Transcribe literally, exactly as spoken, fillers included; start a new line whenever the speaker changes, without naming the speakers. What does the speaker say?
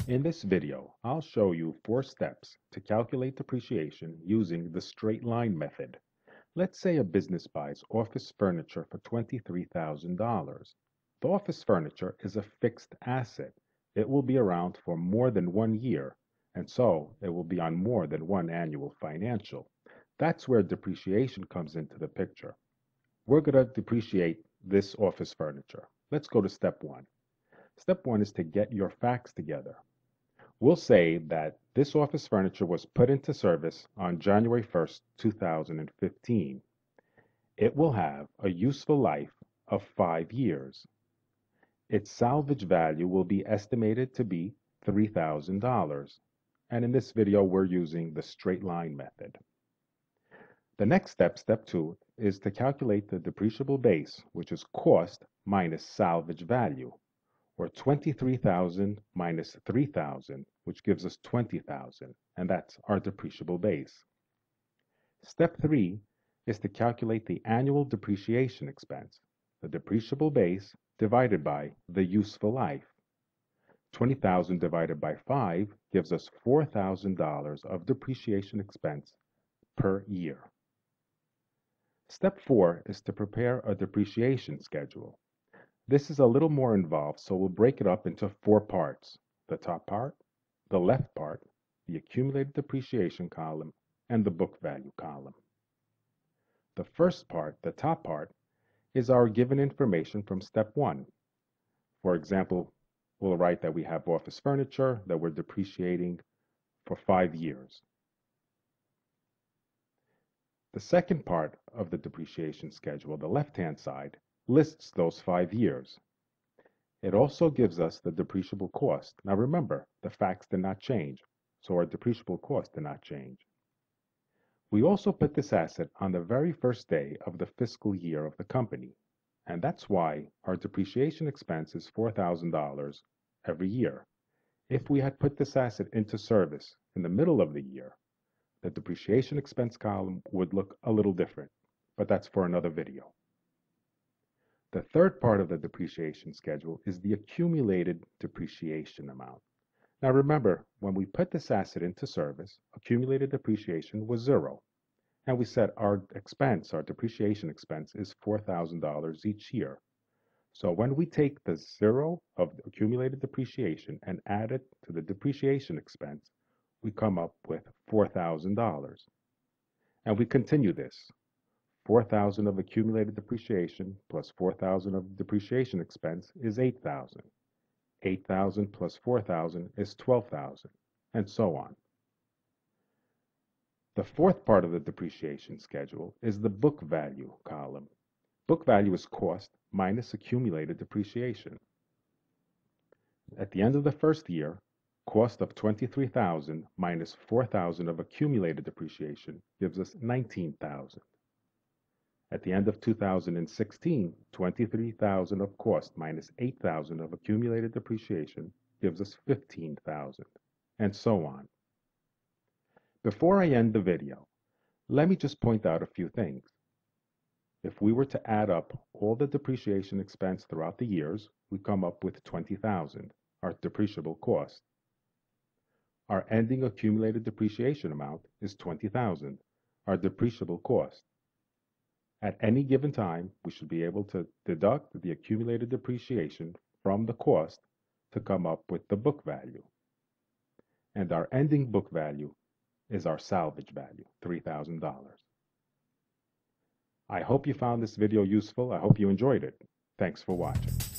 In this video, I'll show you four steps to calculate depreciation using the straight line method. Let's say a business buys office furniture for twenty-three thousand dollars. The office furniture is a fixed asset. It will be around for more than one year, and so it will be on more than one annual financial. That's where depreciation comes into the picture. We're going to depreciate this office furniture. Let's go to step one. Step one is to get your facts together. We'll say that this office furniture was put into service on January first, two thousand fifteen. It will have a useful life of five years. Its salvage value will be estimated to be three thousand dollars. And in this video, we're using the straight line method. The next step, step two, is to calculate the depreciable base, which is cost minus salvage value, or twenty-three thousand minus three thousand, which gives us twenty thousand, and that's our depreciable base. Step three is to calculate the annual depreciation expense, the depreciable base divided by the useful life. twenty thousand divided by five gives us four thousand dollars of depreciation expense per year. Step four is to prepare a depreciation schedule. This is a little more involved, so we'll break it up into four parts: the top part, the left part, the accumulated depreciation column, and the book value column. The first part, the top part, is our given information from step one. For example, we'll write that we have office furniture that we're depreciating for five years. The second part of the depreciation schedule, the left-hand side, lists those five years. It also gives us the depreciable cost. Now remember, the facts did not change, so our depreciable cost did not change. We also put this asset on the very first day of the fiscal year of the company, and that's why our depreciation expense is four thousand dollars every year. If we had put this asset into service in the middle of the year, the depreciation expense column would look a little different, but that's for another video. The third part of the depreciation schedule is the accumulated depreciation amount. Now remember, when we put this asset into service, accumulated depreciation was zero. And we said our expense, our depreciation expense, is four thousand dollars each year. So when we take the zero of accumulated depreciation and add it to the depreciation expense, we come up with four thousand dollars. And we continue this. four thousand of accumulated depreciation plus four thousand of depreciation expense is eight thousand. eight thousand plus four thousand is twelve thousand, and so on. The fourth part of the depreciation schedule is the book value column. Book value is cost minus accumulated depreciation. At the end of the first year, cost of twenty-three thousand minus four thousand of accumulated depreciation gives us nineteen thousand. At the end of two thousand sixteen, twenty-three thousand of cost minus eight thousand of accumulated depreciation gives us fifteen thousand, and so on. Before I end the video, let me just point out a few things. If we were to add up all the depreciation expense throughout the years, we come up with twenty thousand, our depreciable cost. Our ending accumulated depreciation amount is twenty thousand, our depreciable cost. At any given time, we should be able to deduct the accumulated depreciation from the cost to come up with the book value. And our ending book value is our salvage value, three thousand dollars. I hope you found this video useful. I hope you enjoyed it. Thanks for watching.